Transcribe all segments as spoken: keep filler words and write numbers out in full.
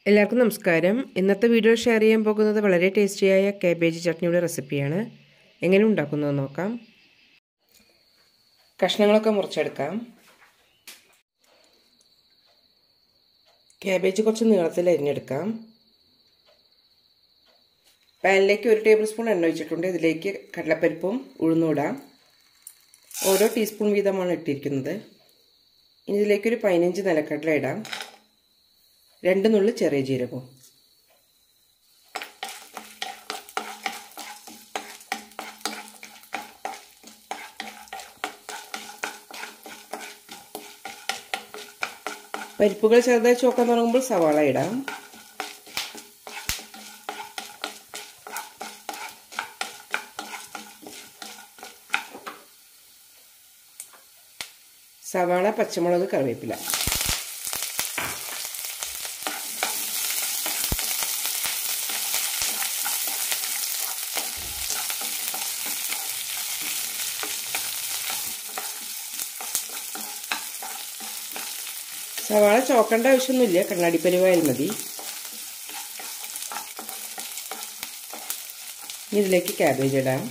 എല്ലാവർക്കും നമസ്കാരം. ഇന്നത്തെ വീഡിയോ ഷെയർ ചെയ്യാൻ പോകുന്നത് വളരെ ടേസ്റ്റിയായ കാബേജ് ചട്നിയുടെ റെസിപ്പിയാണ്. എങ്ങനെ ഉണ്ടാക്കുന്നത് നോക്കാം. കഷ്ണങ്ങളൊക്കെ മുറിച്ചെടുക്കാം. കാബേജ് കുറച്ച് നീളത്തിൽ അരിഞ്ഞെടുക്കാം. പാനിലേക്ക് ഒരു ടേബിൾ സ്പൂൺ എണ്ണ ഒഴിച്ചിട്ടുണ്ട്. ഇതിലേക്ക് കടലപ്പരിപ്പും ഉഴുന്നും ഇടാം. ഓരോ ടീസ്പൂൺ വീതമാണ് ഇട്ടിരിക്കുന്നത്. ഇനി ഇതിലേക്കൊരു പതിനഞ്ച് നിലക്കടല ഇടാം. രണ്ട് നുള്ളി ചെറിയ ജീരകവും. പരിപ്പുകൾ ചെറുതായി ചോക്കാൻ തുടങ്ങുമ്പോൾ സവാള ഇടാം. സവാള, പച്ചമുളക്, കറിവേപ്പില. സവാള ചോക്കേണ്ട ആവശ്യമൊന്നുമില്ല, കണ്ണാടിപ്പരുവായാൽ മതി. ഇതിലേക്ക് കാബേജ് ഇടാം.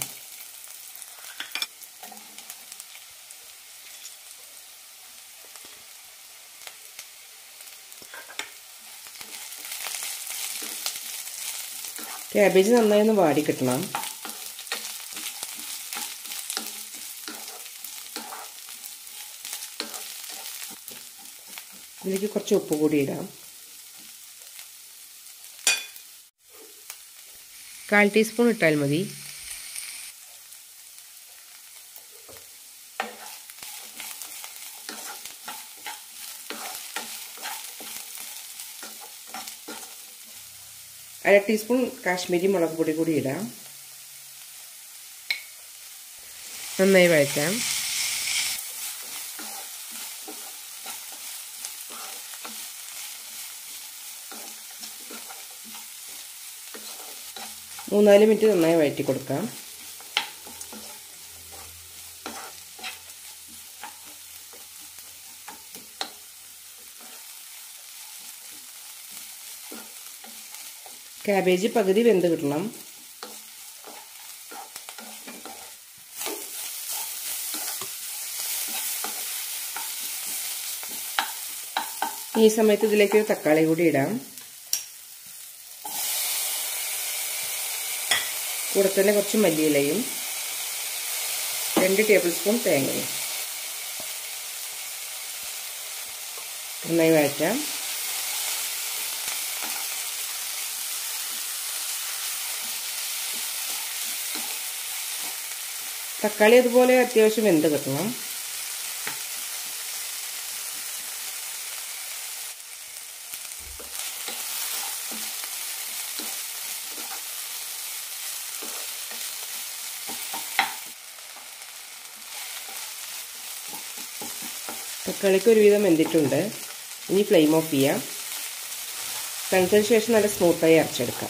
കാബേജ് നന്നായി ഒന്ന് വാടി കിട്ടണം. ഇതിലേക്ക് കുറച്ച് ഉപ്പ് കൂടി ഇടാം. കാൽ ടീസ്പൂൺ ഇട്ടാൽ മതി. അര ടീസ്പൂൺ കാശ്മീരി മുളക് പൊടി കൂടി ഇടാം. നന്നായി വഴറ്റാം. മൂന്നാല് മിനിറ്റ് നന്നായി വഴറ്റി കൊടുക്കാം. കാബേജ് പകുതി വെന്ത് കിട്ടണം. ഈ സമയത്ത് ഇതിലേക്ക് ഒരു തക്കാളി കൂടി ഇടാം. കൂടെ തന്നെ കുറച്ച് മല്ലിയിലയും രണ്ട് ടേബിൾ സ്പൂൺ തേങ്ങയും. നന്നായി വഴറ്റാം. തക്കാളി അതുപോലെ അത്യാവശ്യം വെന്ത് കിട്ടണം. തക്കാളിക്ക് ഒരുവിധം വെന്തിട്ടുണ്ട്. ഇനി ഫ്ലെയിം ഓഫ് ചെയ്യാം. തണുത്തതിന് ശേഷം നല്ല സ്മൂത്തായി അരച്ചെടുക്കാം.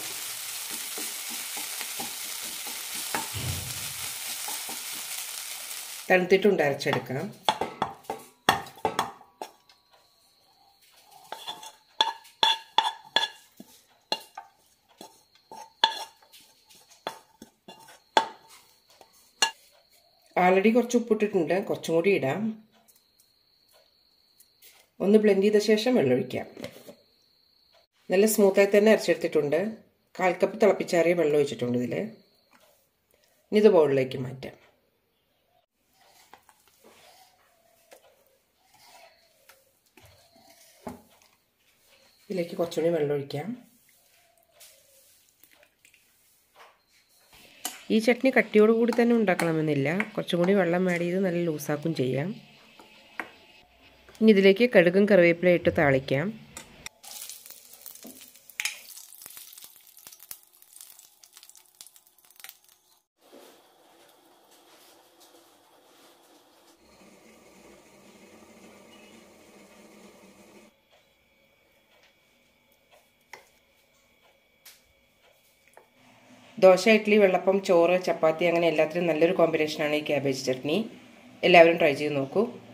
തണുത്തിട്ടുണ്ട്, അരച്ചെടുക്കാം. ആൾറെഡി കുറച്ച് ഉപ്പിട്ടിട്ടുണ്ട്, കുറച്ചും കൂടി ഇടാം. ഒന്ന് ബ്ലെൻഡ് ചെയ്ത ശേഷം വെള്ളമൊഴിക്കാം. നല്ല സ്മൂത്തായി തന്നെ അരച്ചെടുത്തിട്ടുണ്ട്. കാൽ കപ്പ് തിളപ്പിച്ചാറിയ വെള്ളം ഒഴിച്ചിട്ടുണ്ട് ഇതിൽ. ഇനി ഇത് ബൗളിലേക്ക് മാറ്റാം. ഇതിലേക്ക് കുറച്ചുകൂടി വെള്ളം ഒഴിക്കാം. ഈ ചട്നി കട്ടിയോടുകൂടി തന്നെ ഉണ്ടാക്കണമെന്നില്ല. കുറച്ചും കൂടി വെള്ളം ആഡ് ചെയ്ത് നല്ല ലൂസാക്കും ചെയ്യാം. ഇനി ഇതിലേക്ക് കടുകും കറിവേപ്പിലയും ഇട്ട് താളിക്കാം. ദോശ, ഇഡ്ഡലി, വെള്ളപ്പം, ചോറ്, ചപ്പാത്തി അങ്ങനെ എല്ലാത്തിനും നല്ലൊരു കോമ്പിനേഷനാണ് ഈ കാബേജ് ചട്നി. എല്ലാവരും ട്രൈ ചെയ്ത് നോക്കൂ.